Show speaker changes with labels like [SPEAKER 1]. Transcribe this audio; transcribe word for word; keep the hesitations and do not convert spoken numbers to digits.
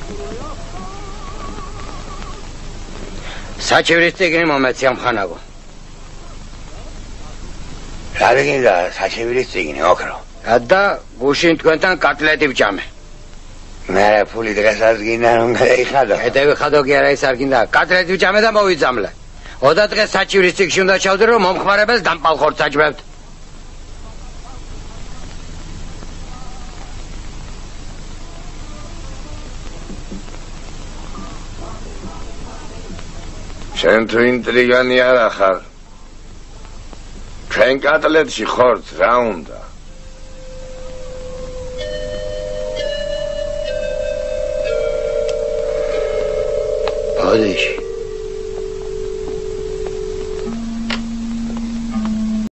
[SPEAKER 1] საჩივრის წიგნი მომეცი ამ ხანაგო.
[SPEAKER 2] რა გინდა საჩივრის წიგნი ოქრო?
[SPEAKER 1] და გუშინ თქვენთან კატლეტი ვჭამე.
[SPEAKER 2] მე ფული დღესაც გინდა რომ გაიხადო.
[SPEAKER 1] ედევი ხადო კი არა ის არ გინდა. კატლეტი ვჭამე და მოვიძამლე. ოდა დღეს საჩივრის წიგნში უნდა ჩავდე რომ მომხმარებელს დამპალხორცს აჭმევთ.
[SPEAKER 3] შენ თუ ინტრიგანი არ ახარ. ჩვენ კატლეტში ხორც რა უნდა?
[SPEAKER 1] ბოდიში